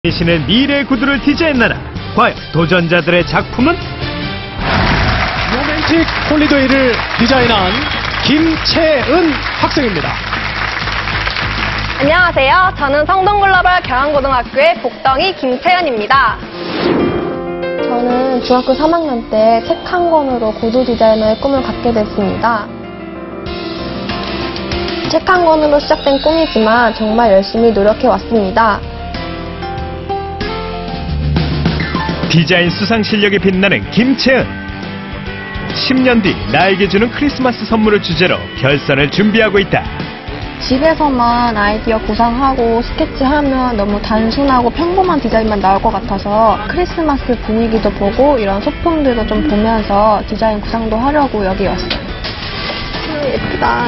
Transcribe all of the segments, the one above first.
신의 미래 구두를 디자인하라. 과연 도전자들의 작품은? 로맨틱 홀리데이를 디자인한 김채은 학생입니다. 안녕하세요. 저는 성동글로벌 경안고등학교의 복덩이 김채은입니다. 저는 중학교 3학년 때 책 한 권으로 구두 디자이너의 꿈을 갖게 됐습니다. 책 한 권으로 시작된 꿈이지만 정말 열심히 노력해 왔습니다. 디자인 수상 실력이 빛나는 김채은. 10년 뒤 나에게 주는 크리스마스 선물을 주제로 결선을 준비하고 있다. 집에서만 아이디어 구상하고 스케치하면 너무 단순하고 평범한 디자인만 나올 것 같아서 크리스마스 분위기도 보고 이런 소품들도 좀 보면서 디자인 구상도 하려고 여기 왔어요. 예쁘다.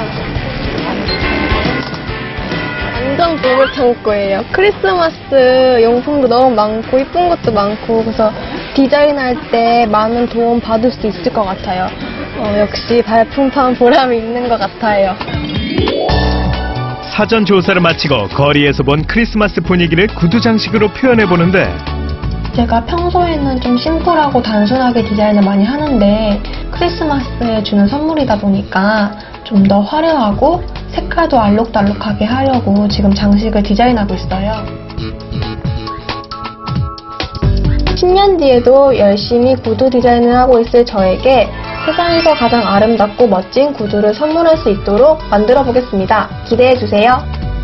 완전 보물 창고예요. 크리스마스 용품도 너무 많고 이쁜 것도 많고 그래서 디자인할 때 많은 도움 받을 수 있을 것 같아요. 역시 발품판 보람이 있는 것 같아요. 사전 조사를 마치고 거리에서 본 크리스마스 분위기를 구두 장식으로 표현해보는데, 제가 평소에는 좀 심플하고 단순하게 디자인을 많이 하는데 크리스마스에 주는 선물이다 보니까 좀 더 화려하고 색깔도 알록달록하게 하려고 지금 장식을 디자인하고 있어요. 10년 뒤에도 열심히 구두 디자인을 하고 있을 저에게 세상에서 가장 아름답고 멋진 구두를 선물할 수 있도록 만들어 보겠습니다. 기대해 주세요.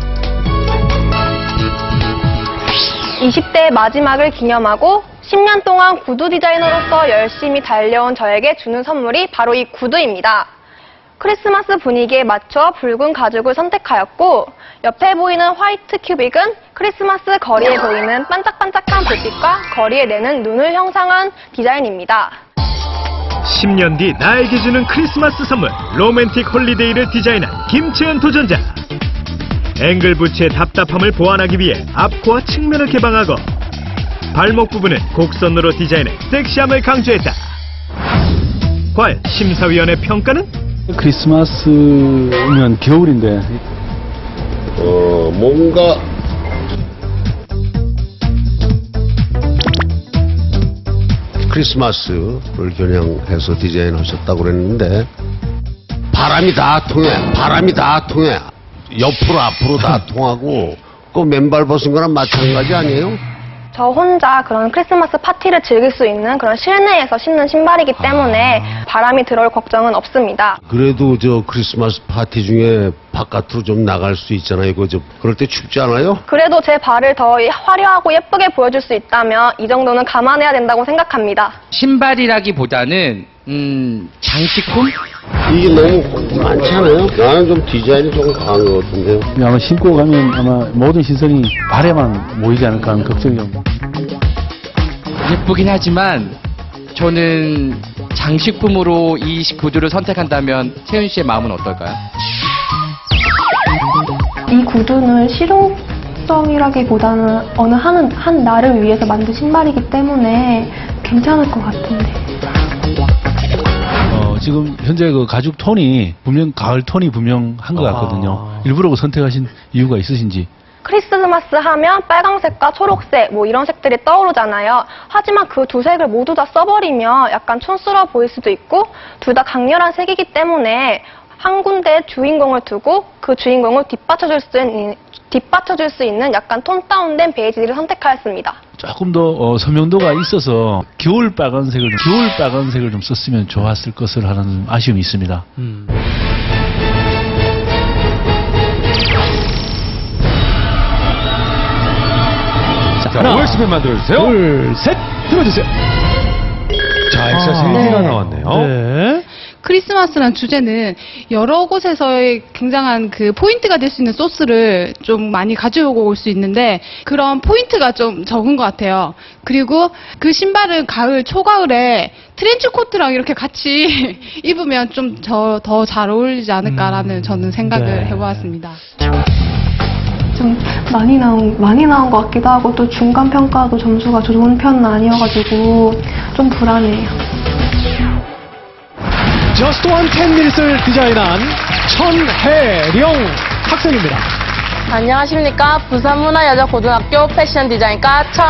20대 마지막을 기념하고 10년 동안 구두 디자이너로서 열심히 달려온 저에게 주는 선물이 바로 이 구두입니다. 크리스마스 분위기에 맞춰 붉은 가죽을 선택하였고, 옆에 보이는 화이트 큐빅은 크리스마스 거리에 보이는 반짝반짝한 불빛과 거리에 내는 눈을 형상한 디자인입니다. 10년 뒤 나에게 주는 크리스마스 선물, 로맨틱 홀리데이를 디자인한 김채은 도전자. 앵글 부츠의 답답함을 보완하기 위해 앞코어 측면을 개방하고, 발목 부분은 곡선으로 디자인해 섹시함을 강조했다. 과연 심사위원의 평가는? 크리스마스면 겨울인데 뭔가 크리스마스를 겨냥해서 디자인하셨다고 그랬는데 바람이 다 통해 옆으로 앞으로 다 통하고 그 맨발 벗은 거랑 마찬가지 아니에요? 저 혼자 그런 크리스마스 파티를 즐길 수 있는 그런 실내에서 신는 신발이기 때문에 바람이 들어올 걱정은 없습니다. 그래도 저 크리스마스 파티 중에 바깥으로 좀 나갈 수 있잖아요. 그럴 때 춥지 않아요? 그래도 제 발을 더 화려하고 예쁘게 보여줄 수 있다면 이 정도는 감안해야 된다고 생각합니다. 신발이라기보다는 장식품? 이게 너무 많지 않아요? 나는 좀 디자인이 좀 강한 것 같은데요. 아마 신고 가면 아마 모든 시선이 발에만 모이지 않을까 하는 걱정이 좀. 예쁘긴 하지만 저는 장식품으로 이 구두를 선택한다면 채은 씨의 마음은 어떨까요? 이 구두는 실용성이라기보다는 어느 한 날을 위해서 만든 신발이기 때문에 괜찮을 것 같은데. 지금 현재 그 가죽 톤이 분명 가을 톤이 분명한 것 같거든요. 일부러 그 선택하신 이유가 있으신지. 크리스마스 하면 빨강색과 초록색 뭐 이런 색들이 떠오르잖아요. 하지만 그 두 색을 모두 다 써버리면 약간 촌스러워 보일 수도 있고 둘 다 강렬한 색이기 때문에 한 군데 주인공을 두고 그 주인공을 뒷받쳐줄 수 있는 약간 톤 다운된 베이지를 선택하였습니다. 조금 더 선명도가 있어서 겨울 빨간색을 좀 썼으면 좋았을 것을 하는 아쉬움이 있습니다. 자, OSP 만들어주세요. 둘, 셋, 들어주세요. 자, 엑사 생지가 나왔네요. 네. 크리스마스란 주제는 여러 곳에서의 굉장한 그 포인트가 될 수 있는 소스를 좀 많이 가져오고 올 수 있는데 그런 포인트가 좀 적은 것 같아요. 그리고 그 신발은 가을, 초가을에 트렌치 코트랑 이렇게 같이 입으면 좀 더 잘 어울리지 않을까라는 저는 생각을 해보았습니다. 좀 많이 나온 것 같기도 하고 또 중간 평가도 점수가 좋은 편은 아니어가지고 좀 불안해요. Just One 10 Minutes를 디자인한 천혜령 학생입니다. 안녕하십니까. 부산문화여자고등학교 패션 디자인과